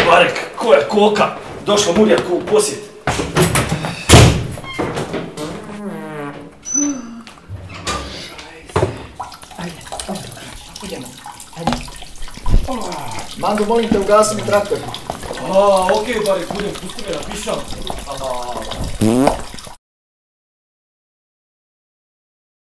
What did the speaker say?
Barek, koja koka? Došla Murjaku u posjet. Idemo. Mando, molim te, ugasi mi traktor. Okej, Barek, budem, pusti me, napišam.